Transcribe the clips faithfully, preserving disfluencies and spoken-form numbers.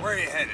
Where are you headed?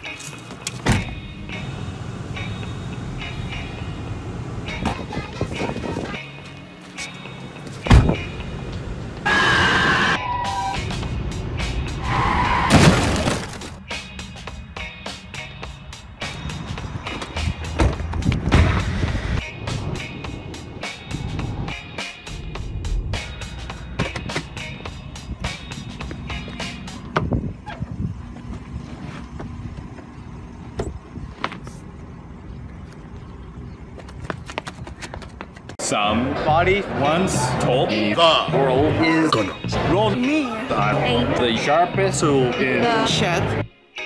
Somebody once told me the world is gonna roll me. I'm the sharpest tool in the shed.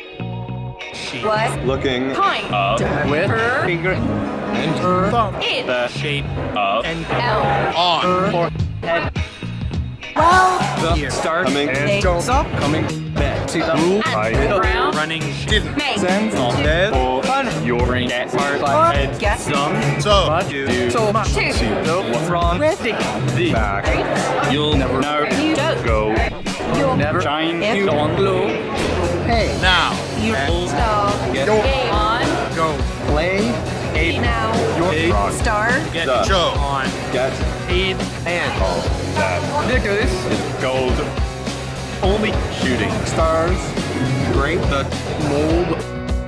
She was looking kind up with her finger and her thumb in the shape of an L on forehead. Well, The start coming and don't stop coming back to the rule. I Brown running didn't Make sense on that for fun. Your brain gets smart head Get dumb. So But you do so much Two. to know what's wrong with the back. You'll never know. You don't. Go. You'll Never shine. If You don't glow. Hey. now, You stop Get game on go, play. Eight. now Your rock. star Get the show, on. get Eight. And all that. Nicholas is gold. Only shooting stars. Great. The mold.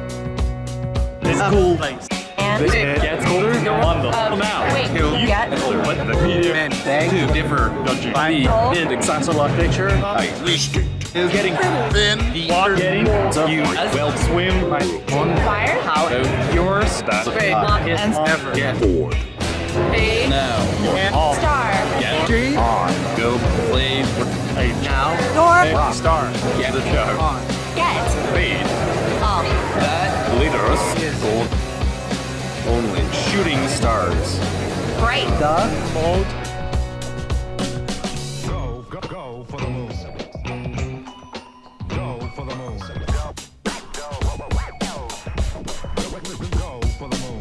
This cool place. and This gets colder on the Uh, now. wait, Till you get- but the medium and bag to differ. Don't you Oh. in the satellite picture? I least, is getting thin, the water getting so you as well swim by one fire out of your stuff. and never Get bored. A now. All star get on. Go play a now. your Rock star. Get the show. On. get Fade. up That leaders is gold. Only shooting stars. bright The mold. Go, go, go for the moon. Go for the moon. Go, go, go for the moon. Go for the moon.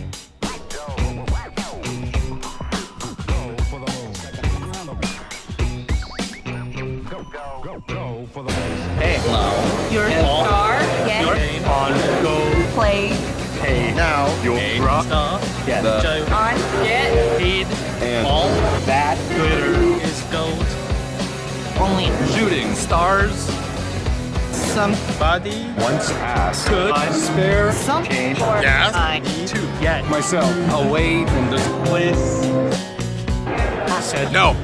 Go, go, go for the moon. Hey, now. your All. star Your get on go. play Hey, now, your rock star. Get the on get paid. and All that glitter is gold. only Shooting stars. somebody Once asked, could I spare some change for Yes. I to get myself away from this place? I said no,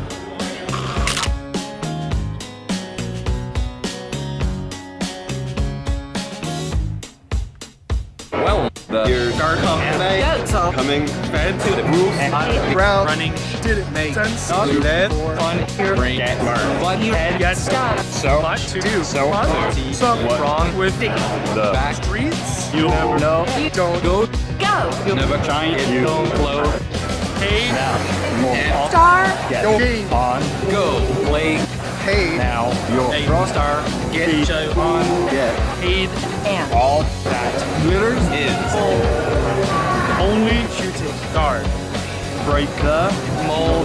well, the Here. start coming. go so coming, Fed to the roof and I'm round, running. did it make sense? Not Left, fun here. Brain get burned. But You head gets stop. so much to do. So much. some What's wrong with the back streets? You'll never know. You Don't go. go You'll never shine. You don't glow. Hey now. More star get Go. on. Go play hey, now. Your raw star. Get show on. get Paid. and All that glitters is only shooting stars. Break the mold.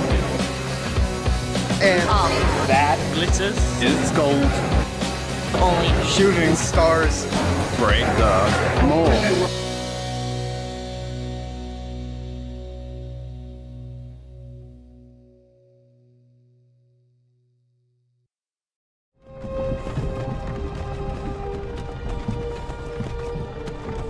and up That glitters is gold. only Shooting stars, break the mold.